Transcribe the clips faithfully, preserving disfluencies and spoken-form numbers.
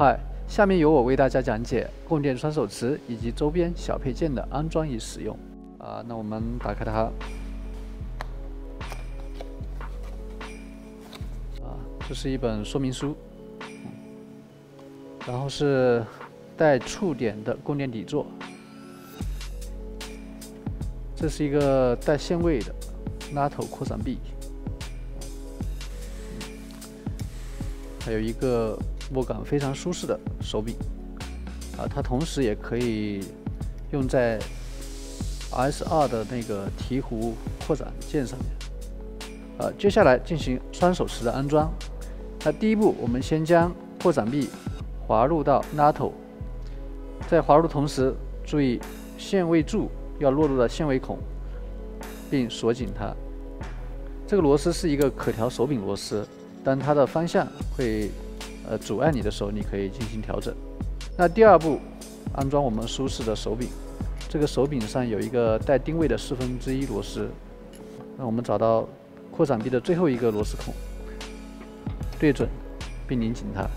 嗨，下面由我为大家讲解供电双手持以及周边小配件的安装与使用。啊，那我们打开它。啊，这是一本说明书，然后是带触点的供电底座，这是一个带限位的拉头扩展臂，还有一个握感非常舒适的手柄。啊，它同时也可以用在 S 二 的那个提壶扩展件上面。呃，接下来进行双手持的安装。那第一步，我们先将扩展臂滑入到拉头，在滑入同时，注意限位柱要落入到限位孔，并锁紧它。这个螺丝是一个可调手柄螺丝，当它的方向会呃阻碍你的时候，你可以进行调整。那第二步，安装我们舒适的手柄。这个手柄上有一个带定位的四分之一螺丝，那我们找到扩展臂的最后一个螺丝孔，对准并拧紧它。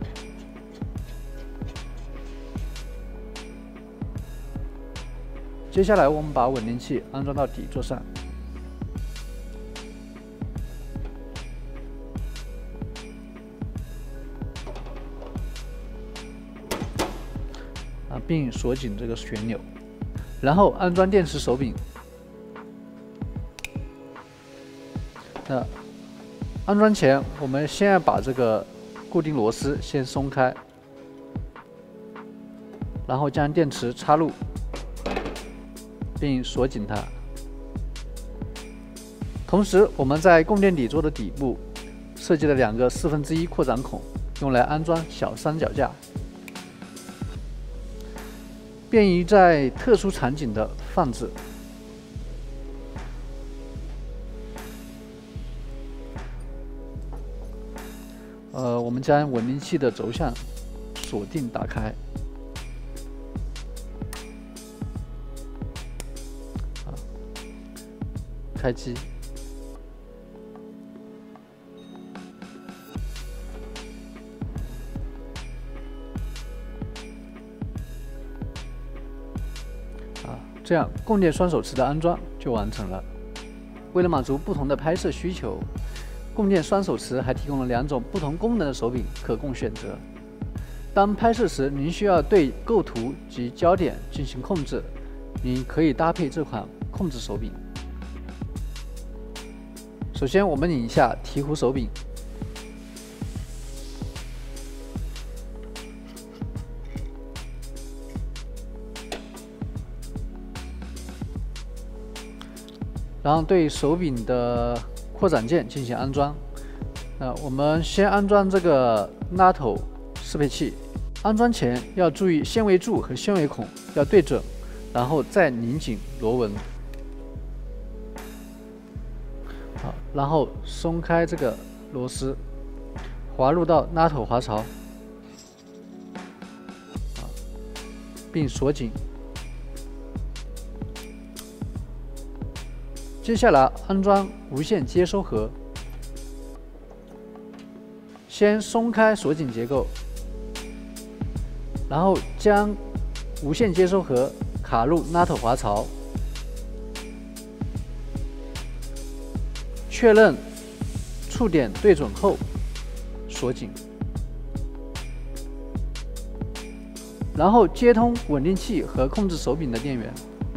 接下来我们把稳定器安装到底座上，啊，并锁紧这个旋钮。然后安装电池手柄。那安装前，我们先要把这个固定螺丝先松开，然后将电池插入，并锁紧它。同时，我们在供电底座的底部设计了两个四分之一扩展孔，用来安装小三脚架。便于在特殊场景的放置。呃，我们将稳定器的轴向锁定打开，啊，开机。这样，供电双手持的安装就完成了。为了满足不同的拍摄需求，供电双手持还提供了两种不同功能的手柄可供选择。当拍摄时，您需要对构图及焦点进行控制，您可以搭配这款控制手柄。首先，我们拧一下提壶手柄。然后对手柄的扩展件进行安装。那我们先安装这个拉头适配器。安装前要注意限位柱和限位孔要对准，然后再拧紧螺纹。好，然后松开这个螺丝，滑入到拉头滑槽，并锁紧。接下来安装无线接收盒，先松开锁紧结构，然后将无线接收盒卡入拉头滑槽，确认触点对准后锁紧，然后接通稳定器和控制手柄的电源。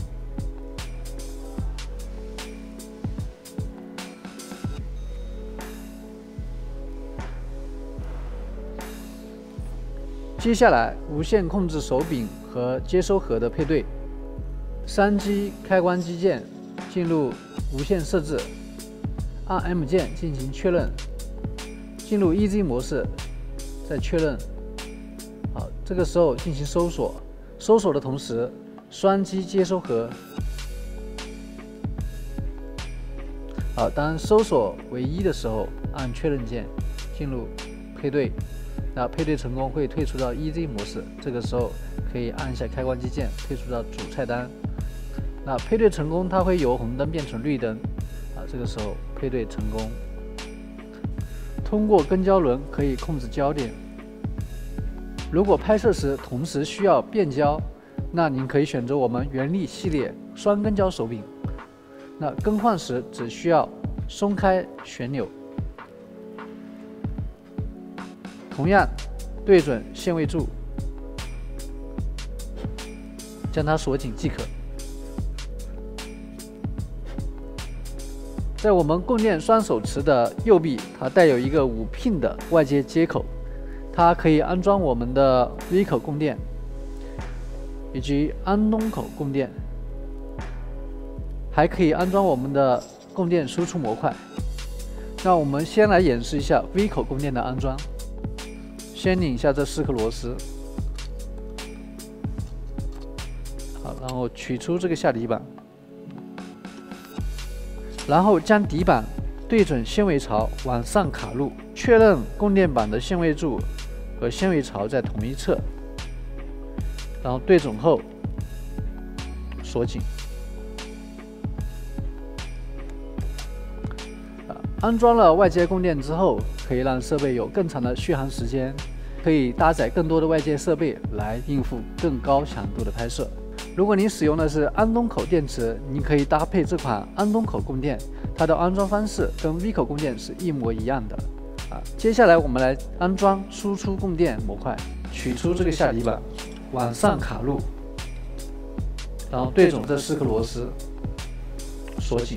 接下来，无线控制手柄和接收盒的配对。三击开关机键进入无线设置，按 M 键进行确认，进入 E Z 模式，再确认。好，这个时候进行搜索，搜索的同时，双击接收盒。好，当搜索为一的时候，按确认键进入配对。那配对成功会退出到 E Z 模式，这个时候可以按一下开关机键退出到主菜单。那配对成功，它会由红灯变成绿灯，啊，这个时候配对成功。通过跟焦轮可以控制焦点， 如果拍摄时同时需要变焦，那您可以选择我们原力系列双跟焦手柄。那更换时只需要松开旋钮，同样对准限位柱，将它锁紧即可。在我们供电双手持的右臂，它带有一个五 pin 的外接接口，它可以安装我们的 V 口供电以及安东口供电，还可以安装我们的供电输出模块。那我们先来演示一下 V 口供电的安装。先拧下这四颗螺丝，好，然后取出这个下底板，然后将底板对准限位槽往上卡入，确认供电板的限位柱和限位槽在同一侧，然后对准后锁紧。安装了外接供电之后，可以让设备有更长的续航时间，可以搭载更多的外接设备来应付更高强度的拍摄。如果您使用的是安东口电池，您可以搭配这款安东口供电，它的安装方式跟 V 口供电是一模一样的。啊，接下来我们来安装输出供电模块，取出这个下底板，往上卡入，然后对准这四颗螺丝，锁紧。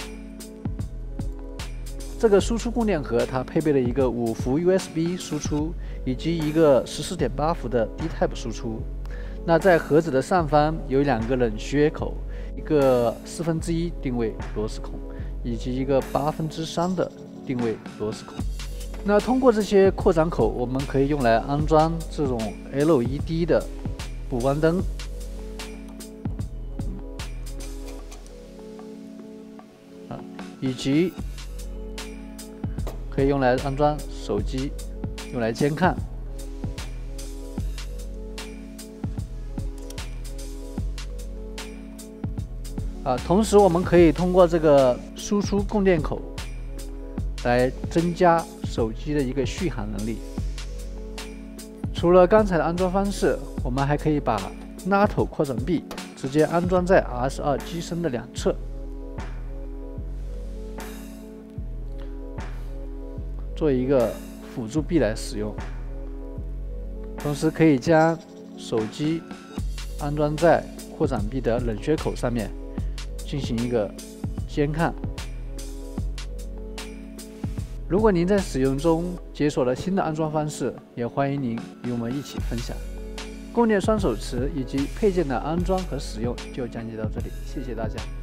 这个输出供电盒它配备了一个五伏 U S B 输出以及一个 十四点八伏的 D Type 输出。那在盒子的上方有两个冷血口，一个四分之一定位螺丝孔，以及一个八分之三的定位螺丝孔。那通过这些扩展口，我们可以用来安装这种 L E D 的补光灯。啊，以及可以用来安装手机，用来监看。啊，同时我们可以通过这个输出供电口来增加手机的一个续航能力。除了刚才的安装方式，我们还可以把拉头扩展臂直接安装在 R S 二 机身的两侧。做一个辅助臂来使用，同时可以将手机安装在扩展臂的冷却口上面，进行一个监看。如果您在使用中解锁了新的安装方式，也欢迎您与我们一起分享。供电双手持以及配件的安装和使用就讲解到这里，谢谢大家。